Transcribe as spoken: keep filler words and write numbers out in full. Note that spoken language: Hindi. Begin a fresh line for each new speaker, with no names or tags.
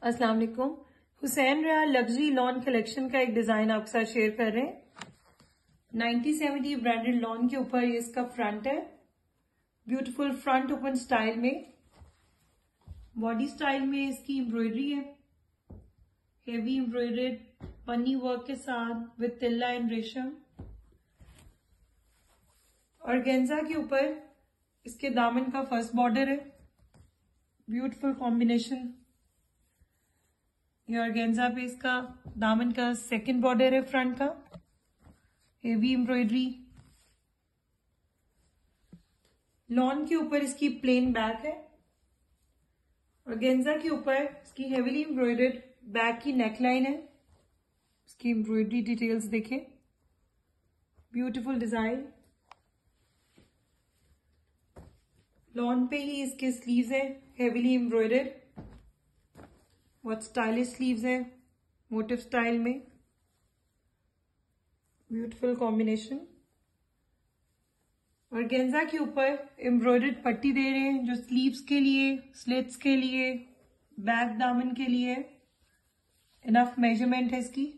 अस्सलाम वालेकुम। Hussain Riyal luxury lawn collection का एक डिजाइन आपके साथ शेयर कर रहे हैं। नाइनटी सेवेंटी ब्रांडेड लॉन के ऊपर ये इसका फ्रंट है, ब्यूटीफुल फ्रंट ओपन स्टाइल में। बॉडी स्टाइल में इसकी एम्ब्रॉयडरी है, हेवी एम्ब्रॉयडर्ड पन्नी वर्क के साथ विद तिल्ला एंड रेशम। ऑर्गेन्जा के ऊपर इसके दामन का फर्स्ट बॉर्डर है, ब्यूटीफुल कॉम्बिनेशन। ये ऑर्गेन्जा पे इसका दामन का सेकंड बॉर्डर है, फ्रंट का हेवी एम्ब्रॉयडरी। लॉन के ऊपर इसकी प्लेन बैक है, ऑर्गेन्जा के ऊपर इसकी हेवीली एम्ब्रॉयडर्ड बैक की नेकलाइन है। इसकी एम्ब्रॉयडरी डिटेल्स देखें, ब्यूटीफुल डिजाइन। लॉन पे ही इसके स्लीव्स है, हेवीली एम्ब्रॉयडर्ड, बहुत स्टाइलिश स्लीव्स है, मोटिव स्टाइल में, ब्यूटीफुल कॉम्बिनेशन। ऑर्गेन्जा के ऊपर एम्ब्रॉयडर्ड पट्टी दे रहे हैं जो स्लीव्स के लिए, स्लिट्स के लिए, बैक दामन के लिए। इनफ मेजरमेंट है इसकी।